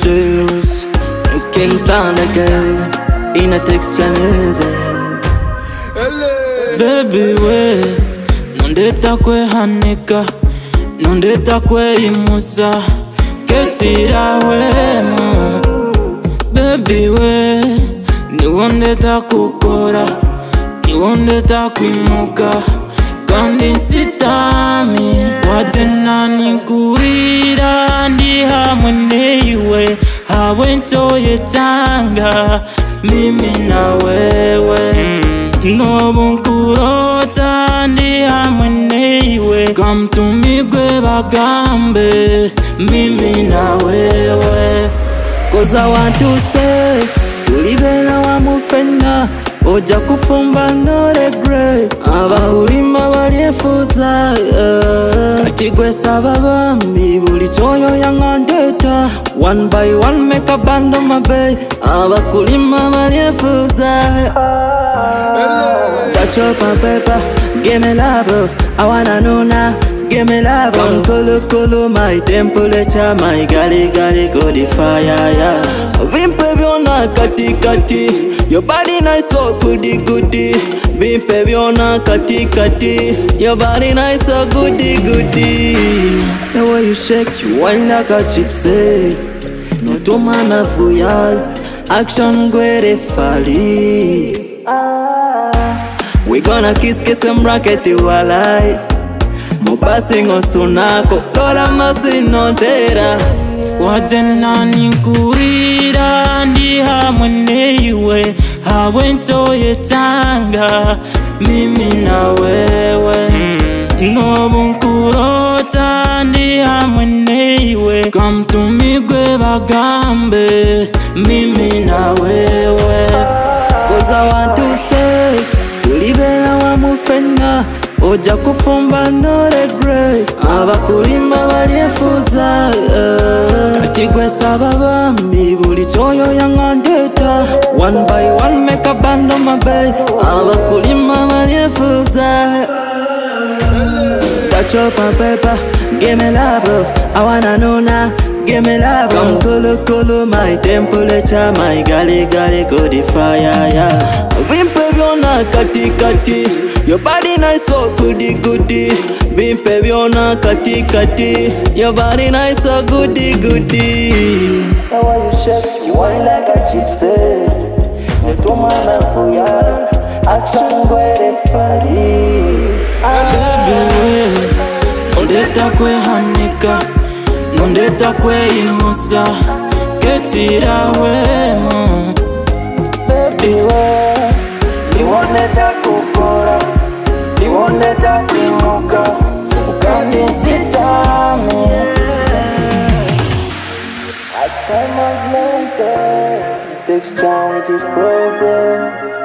streets, making plan again in a texture music. Baby we, nondeta kwe hanika, nondeta kwe imusa, ketira wemo. Baby we, niwondeta kukora, niwondeta kwimuka, kandi sitami. Wajena nikurira, ndi hamwe neiwe, hawe ntoye tanga, mimi na wewe. Nobu nkurota, ndi hamwe neiwe, kamtumigwe bagambe, mimi na wewe. Cause I want to say, tulibena wa mufenda, oja kufumba no regret. Abakulima balyefuza, katigwe sababambi, buli choyo yangandeta. One by one make a band on my bay. Abakulima balyefuza. Touch up my paper, give me love, I wanna know now. Give me love, come kolo my temperature, my gali go the fire, yeah. Vimpe biona kati, your body nice so goody. Vimpe biona kati, your body nice so goody. The way you shake, you whine like a gypsy. No tumana fuyal, action gwere fali. We gonna kiss and bracket you alive. Mubasi ngosunako, kola masino tera. Wajena nikurira, ndi hamwe neiwe, hawe ntoye tanga, mimi na wewe. Nobu nkurota, ndi hamwe neiwe, kamtumigwe bagambe, mimi na wewe. Cause I want to say, tulibena wa mufenda, oja kufumba no regret. Abakulima balyefuza, katigwe sababambi, buli choyo yangandeta. One by one make a band on my bay. Abakulima balyefuza. Touch up my paper, give me love, I wanna know now. Give me love, come kolo my temperature, my gali go the fire, yeah. Vimpe biona kati, your body nice so goody. Vimpe biona kati, your body nice so goody. Now when you shake, you whine like a gypsy. No tumana fuya, action gwere fari. Baby we, nondeta kwe hanika, nondeta kwe imusa, ketira wemo. Baby we, niwondeta kukora, niwondeta kwimuka, kandi sitami. I spend my later, it takes time with this problem.